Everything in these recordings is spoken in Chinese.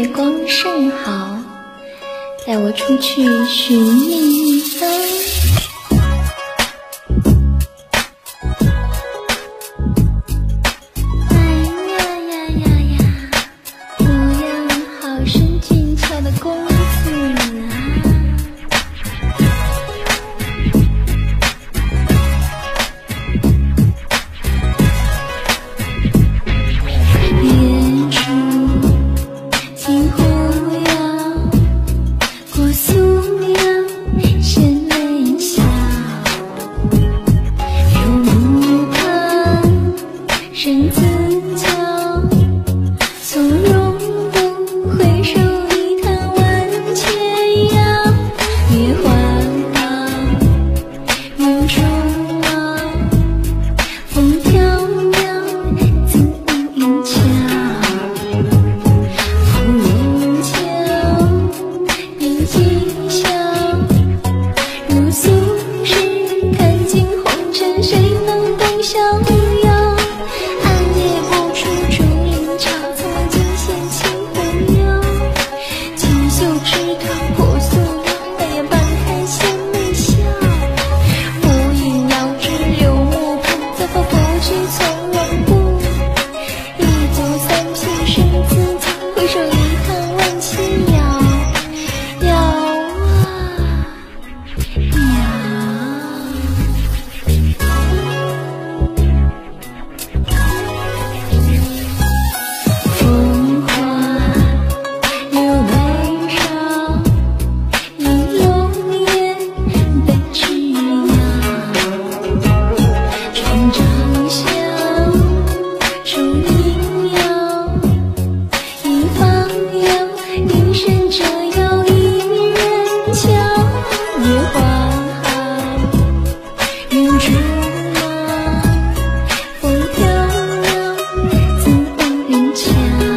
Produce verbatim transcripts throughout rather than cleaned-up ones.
月光甚好，带我出去寻觅一番。哎呀呀呀呀，模样好生俊俏的公子啊！远处金湖摇，过苏苗深泪笑。入木旁生自娇，从容不回首一叹万千摇。月环好，云中望，风飘渺自云桥。芙蓉桥映今宵，如素时看尽红尘，谁能共逍遥？暗夜不出竹林桥，曾望尽仙气回游。锦绣池塘破素描，淡眼半开纤眉笑。浮影摇至柳木旁，早发拂去从容步。一足三品生自娇，回首一叹万千摇。摇啊摇，风花柳眉梢，映龙颜被枝摇。船长笑，树影摇，一方摇，一身折腰一人瞧。月环好，云中望，风飘渺自云桥。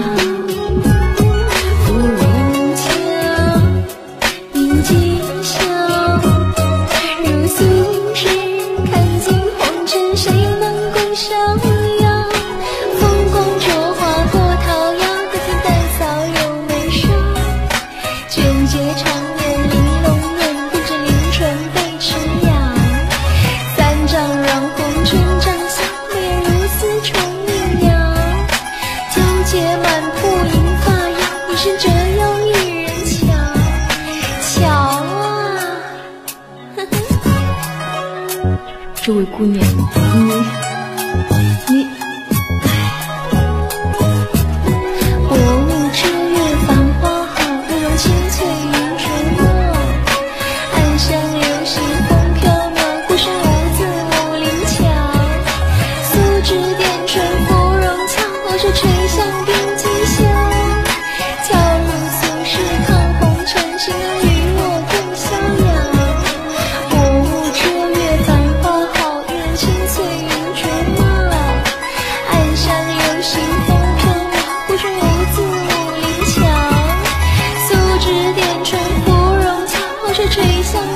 芙蓉桥映今宵，如素时看尽红尘，谁能共逍遥？风光灼花过桃夭，得听淡扫有眉梢。卷睫长眼玲珑眼，对着临春被痴摇。三丈让红裙帐下，眉如丝重萦摇。皎洁满铺银发摇，一身折腰一人瞧。瞧啊，呵呵。这位姑娘，你你薄雾遮月繁花好，芙蓉青翠云垂墨。暗香流洗风飘渺，孤身无自武林桥。素指点春芙蓉桥，我手垂向冰肌笑。桥路素世抗红尘，谁能与我共逍遥？薄雾遮月繁花好，一人青翠云垂墨。暗香流洗风飘渺，孤身无自武林桥。素指点春芙蓉桥，我手垂向